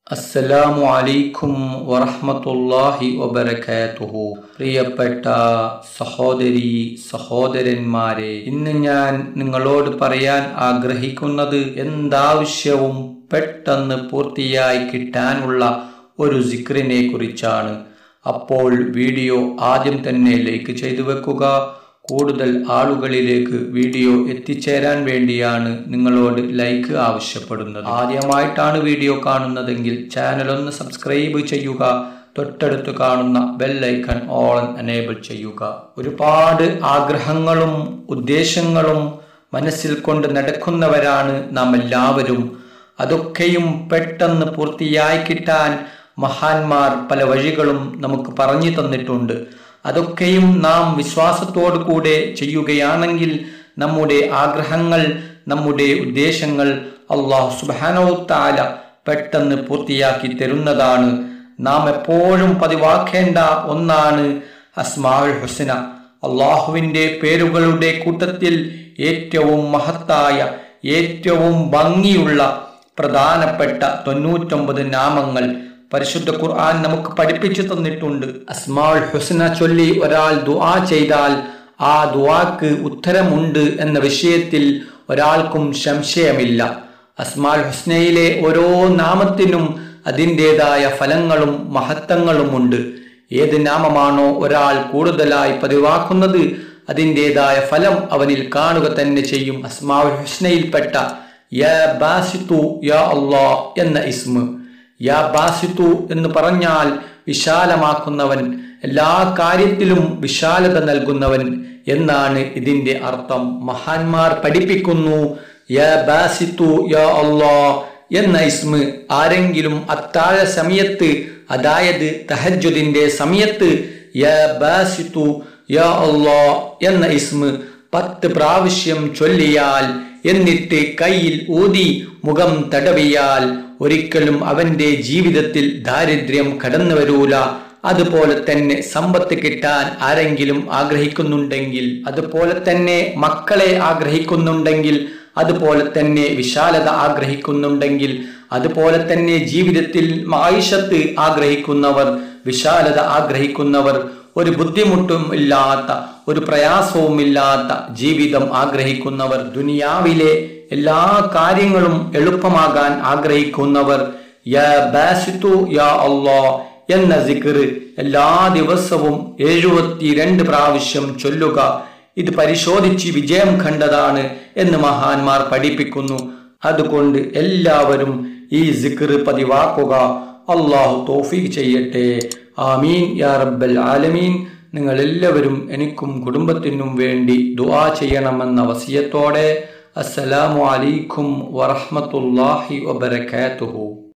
അസ്സലാമു അലൈക്കും വറഹ്മത്തുള്ളാഹി വബറകാതുഹു. പ്രിയപ്പെട്ട സഹോദരി സഹോദരന്മാരെ, ഇന്ന് ഞാൻ നിങ്ങളോട് പറയാൻ ആഗ്രഹിക്കുന്നത് എന്താവശ്യവും പെട്ടെന്ന് പൂർത്തിയായി കിട്ടാനുള്ള ഒരു സിക്റിനെ കുറിച്ചാണ്. അപ്പോൾ വീഡിയോ ആദ്യം തന്നെ ലൈക്ക് ചെയ്തു വെക്കുക. കൂടുതൽ ആളുകളിലേക്ക് വീഡിയോ എത്തിച്ചേരാൻ വേണ്ടിയാണ് നിങ്ങളോട് ലൈക്ക് ആവശ്യപ്പെടുന്നത്. ആദ്യമായിട്ടാണ് വീഡിയോ കാണുന്നതെങ്കിൽ ചാനൽ ഒന്ന് സബ്സ്ക്രൈബ് ചെയ്യുക. തൊട്ടടുത്ത് കാണുന്ന ബെൽ ഐക്കൺ ഓൾ എനേബിൾ ചെയ്യുക. ഒരുപാട് ആഗ്രഹങ്ങളും ഉദ്ദേശങ്ങളും മനസ്സിൽ കൊണ്ട് നടക്കുന്നവരാണ് നാം എല്ലാവരും. അതൊക്കെയും പെട്ടെന്ന് പൂർത്തിയായി കിട്ടാൻ മഹാന്മാർ പല വഴികളും നമുക്ക് പറഞ്ഞു തന്നിട്ടുണ്ട്. അതൊക്കെയും നാം വിശ്വാസത്തോടു കൂടെ ചെയ്യുകയാണെങ്കിൽ നമ്മുടെ ആഗ്രഹങ്ങൾ, നമ്മുടെ ഉദ്ദേശങ്ങൾ അല്ലാഹു സുബ്ഹാനഹു തആല പെട്ടെന്ന് പൂർത്തിയാക്കി തരുന്നതാണ്. നാം എപ്പോഴും പതിവാക്കേണ്ട ഒന്നാണ് അസ്മാഉൽ ഹുസ്ന. അള്ളാഹുവിൻ്റെ പേരുകളുടെ കൂട്ടത്തിൽ ഏറ്റവും മഹത്തായ, ഏറ്റവും ഭംഗിയുള്ള പ്രധാനപ്പെട്ട 99 നാമങ്ങൾ പരിശുദ്ധ ഖുർആൻ നമുക്ക് പഠിപ്പിച്ചു തന്നിട്ടുണ്ട്. അസ്മാഉൽ ഹുസ്ന ചൊല്ലി ഒരാൾ ദുആ ചെയ്താൽ ആ ദുആക്ക് ഉത്തരമുണ്ട് എന്ന വിഷയത്തിൽ ഒരാൾക്കും സംശയമില്ല. അസ്മാഉൽ ഹുസ്നയിലെ ഓരോ നാമത്തിനും അതിൻ്റെതായ ഫലങ്ങളും മഹത്വങ്ങളുമുണ്ട്. ഏത് നാമമാണോ ഒരാൾ കൂടുതലായി പതിവാക്കുന്നത് അതിൻ്റെതായ ഫലം അവനിൽ കാണുക തന്നെ ചെയ്യും. അസ്മാഉൽ ഹുസ്നയിൽപ്പെട്ട യാ ബാസിത്തു യാ അല്ലാഹ് എന്ന ഇസ്മ, യാ ബാസിത്തു എന്ന് പറഞ്ഞാൽ വിശാലമാക്കുന്നവൻ, എല്ലാ കാര്യത്തിലും വിശാലത നൽകുന്നവൻ എന്നാണ് ഇതിന്റെ അർത്ഥം. മഹാന്മാർ പഠിപ്പിക്കുന്നു, യാ ബാസിത്തു യാ അല്ലാഹ് എന്ന ഇസ്മ ആരെങ്കിലും അത്താഴ സമയത്ത്, അതായത് തഹജ്ജുദിന്റെ സമയത്ത് യാ ബാസിത്തു യാ അല്ലാഹ് എന്ന ഇസ്മ 10 പ്രാവശ്യം ചൊല്ലിയാൽ, എന്നിട്ട് കയ്യിൽ ഊതി മുഖം തടവിയാൽ ഒരിക്കലും അവന്റെ ജീവിതത്തിൽ ദാരിദ്ര്യം കടന്നു വരൂല. അതുപോലെ തന്നെ സമ്പത്ത് കിട്ടാൻ ആരെങ്കിലും ആഗ്രഹിക്കുന്നുണ്ടെങ്കിൽ, അതുപോലെ തന്നെ മക്കളെ ആഗ്രഹിക്കുന്നുണ്ടെങ്കിൽ, അതുപോലെ തന്നെ വിശാലത ആഗ്രഹിക്കുന്നുണ്ടെങ്കിൽ, അതുപോലെ തന്നെ ജീവിതത്തിൽ മഈശത്ത് ആഗ്രഹിക്കുന്നവർ, വിശാലത ആഗ്രഹിക്കുന്നവർ, ഒരു ബുദ്ധിമുട്ടും ഇല്ലാത്ത, ഒരു പ്രയാസവും ഇല്ലാത്ത ജീവിതം ആഗ്രഹിക്കുന്നവർ, ദുനിയാവിലെ എല്ലാ കാര്യങ്ങളും എളുപ്പമാകാൻ ആഗ്രഹിക്കുന്നവർ യാ ബാസിത്തു യാ അല്ലാഹ് എന്ന സിക്ർ എല്ലാ ദിവസവും 72 പ്രാവശ്യം ചൊല്ലുക. ഇത് പരിശോധിച്ച് വിജയം കണ്ടതാണ് എന്ന് മഹാന്മാർ പഠിപ്പിക്കുന്നു. അതുകൊണ്ട് എല്ലാവരും ഈ സിക്ർ പതിവാക്കുക. അല്ലാഹു തൗഫീഖ് ചെയ്യട്ടെ. ആമീൻ യാ റബ്ബൽ ആലമീൻ. നിങ്ങൾ എല്ലാവരും എനിക്കും കുടുംബത്തിനും വേണ്ടി ദുആ ചെയ്യണമെന്ന വസിയത്തോടെ അസ്സലാമു അലൈക്കും വറഹ്മത്തുള്ളാഹി വബറകാതുഹു.